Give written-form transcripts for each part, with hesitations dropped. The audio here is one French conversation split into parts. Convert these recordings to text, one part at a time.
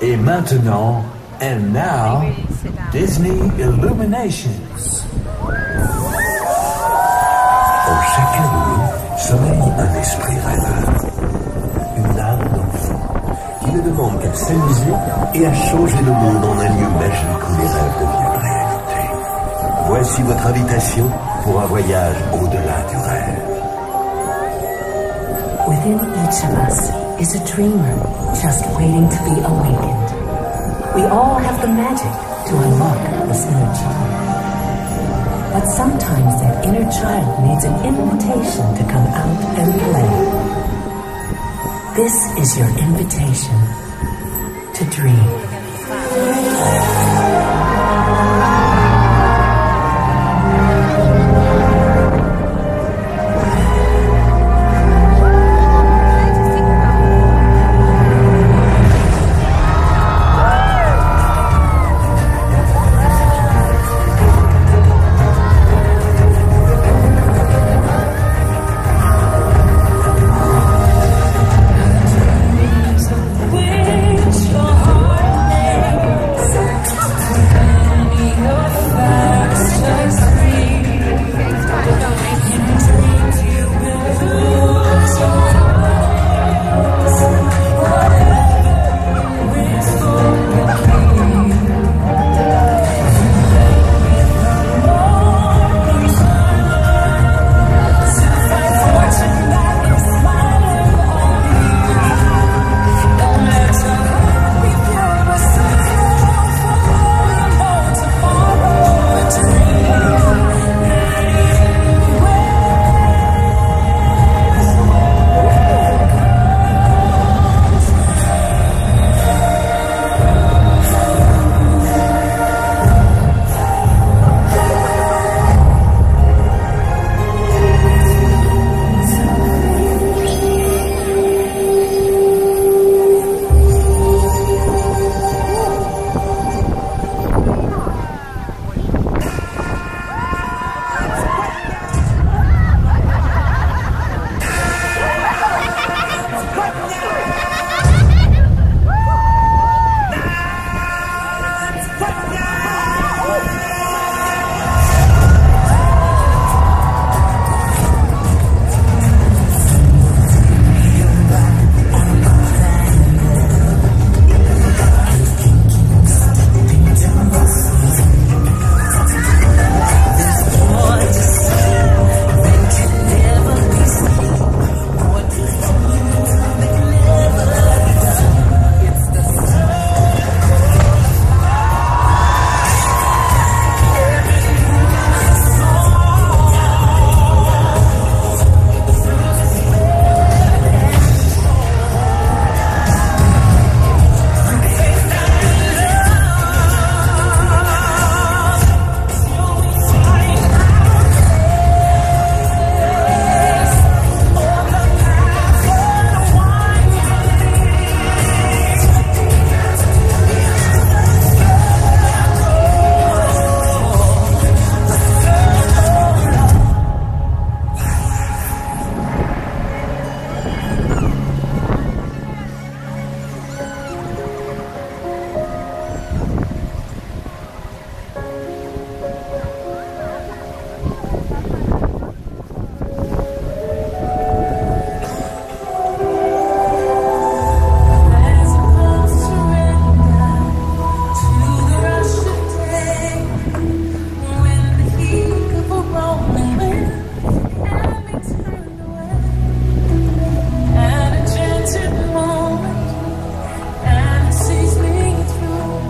Et maintenant, and now, Disney Illuminations. En chacun de nous sommeille un esprit rêveur, une âme d'enfant qui ne demande qu'à s'amuser et à changer le monde en un lieu magique où les rêves deviennent réalité. Voici votre invitation pour un voyage au-delà du rêve. Within each of us is a dreamer just waiting to be awakened. We all have the magic to unlock this inner child. But sometimes that inner child needs an invitation to come out and play. This is your invitation to dream.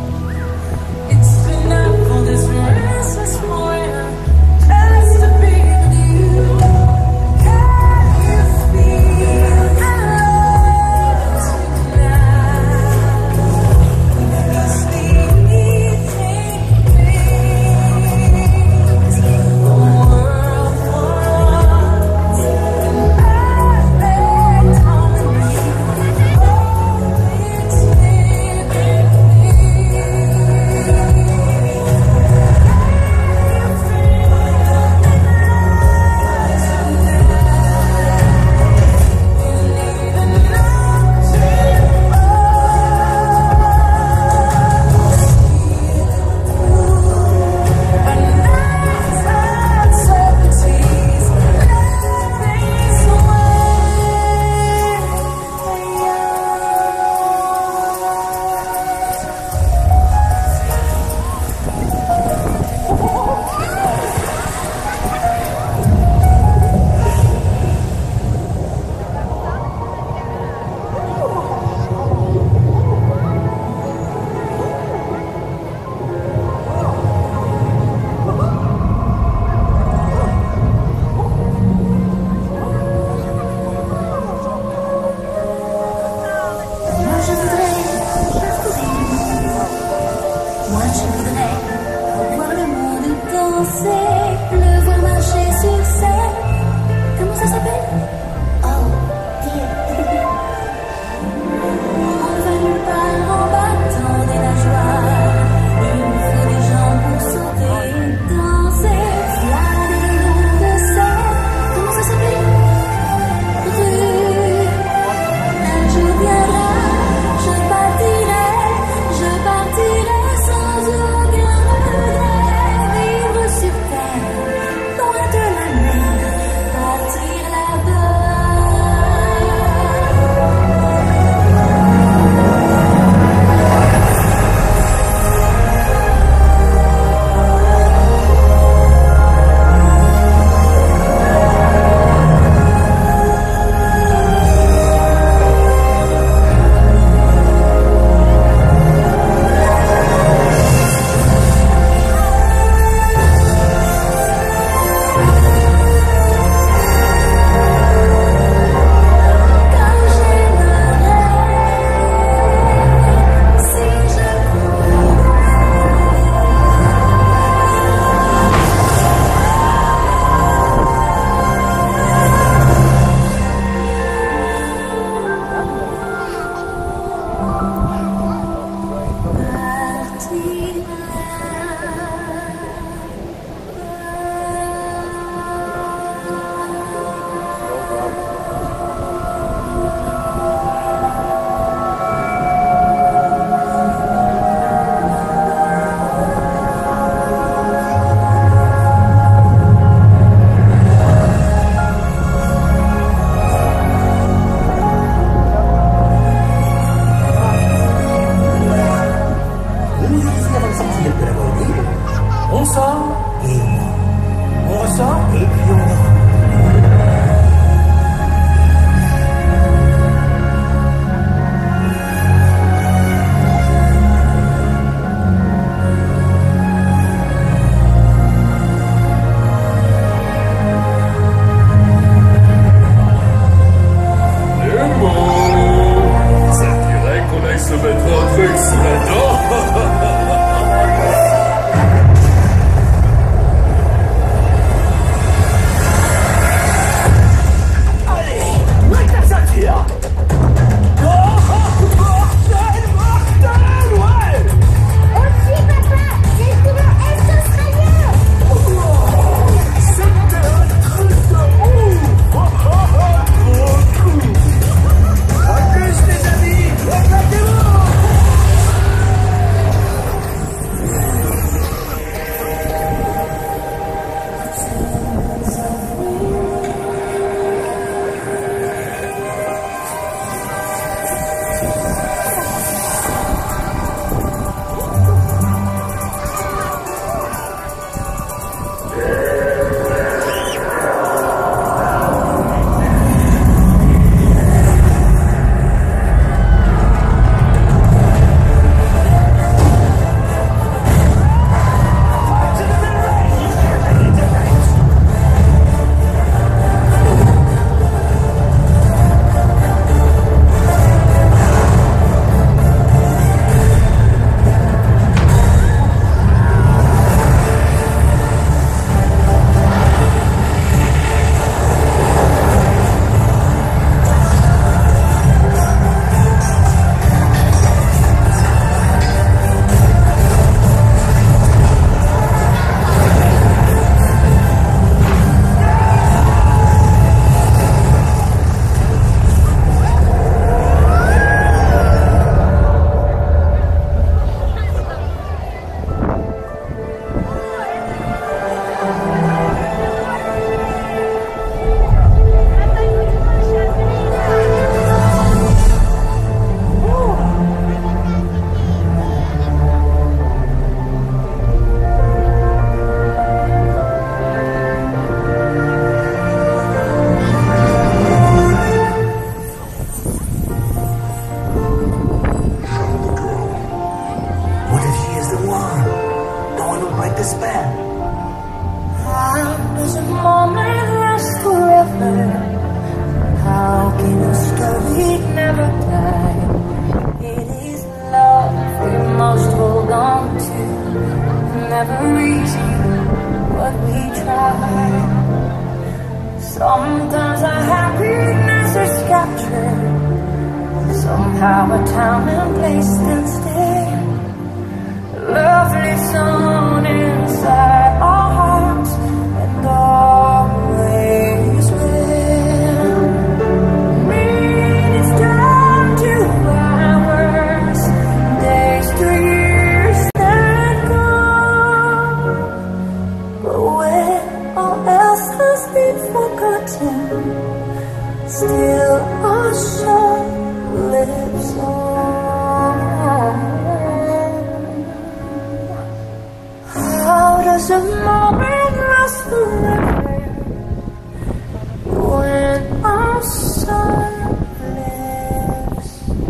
To be does a moment last forever? How can a story never die? It is love we must hold on to, never easy, but we try. Sometimes our happiness is captured, somehow a time and place instead. Love lives on inside our hearts and always will. Minutes turn to hours, days to years that come. But when all else has been forgotten, still our soul lives on. How does a moment last forever when our sun lives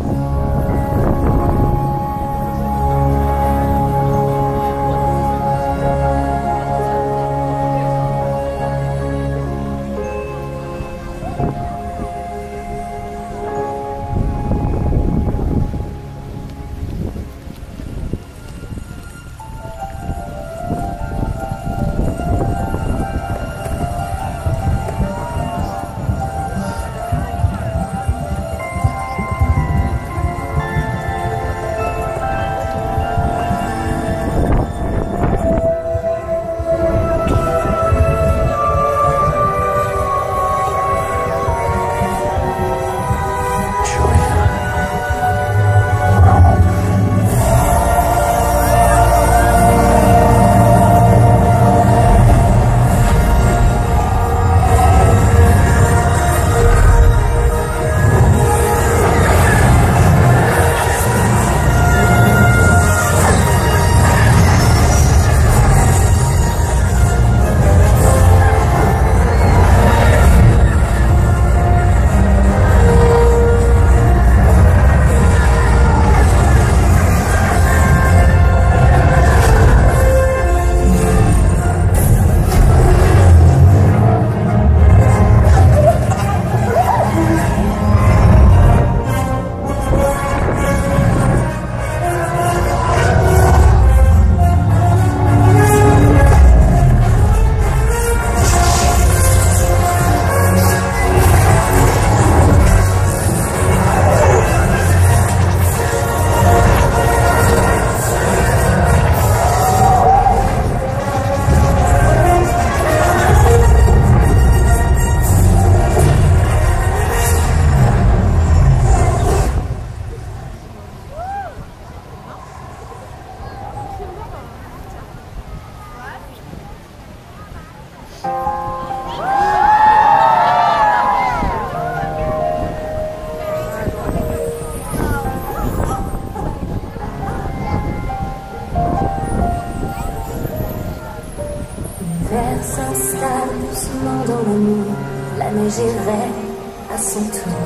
s'installe doucement dans la nuit, la neige éveille à son tour.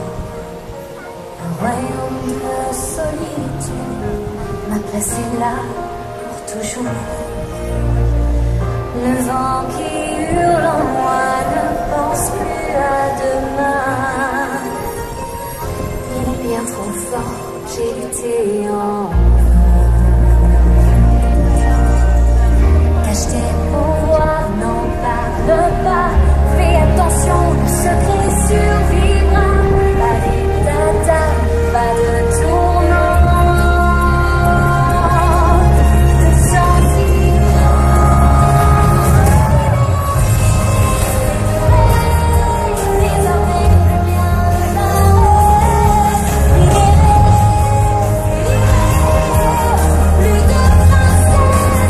Un royaume de solitude m'a placé là pour toujours. Le vent qui hurle en moi ne pense plus à demain. Il est bien trop fort, j'ai lutté en cache tes pouvoirs, n'en parle pas. Fais attention, le secret survivra. Pas d'état, pas de tournant. De sentiments. Désormais, plus bien plus de princesse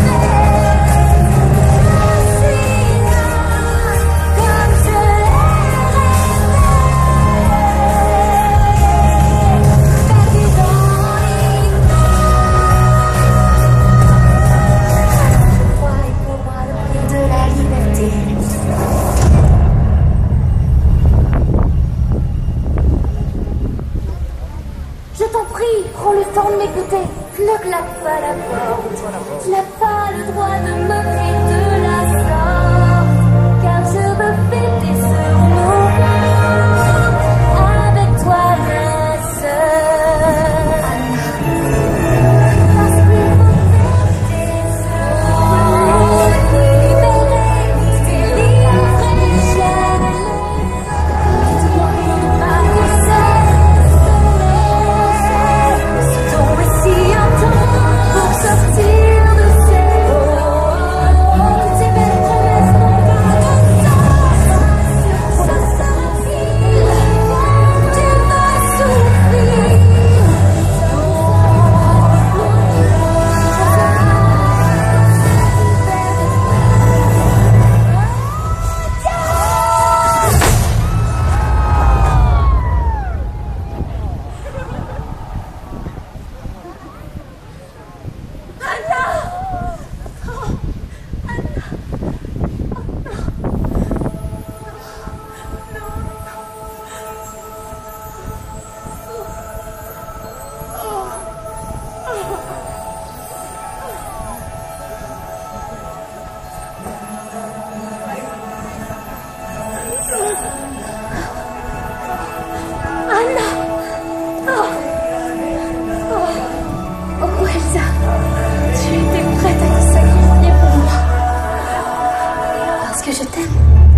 prends le temps de m'écouter, ne claque pas la porte. Tu n'as pas le droit de me moquer de la sorte. que je t'aime.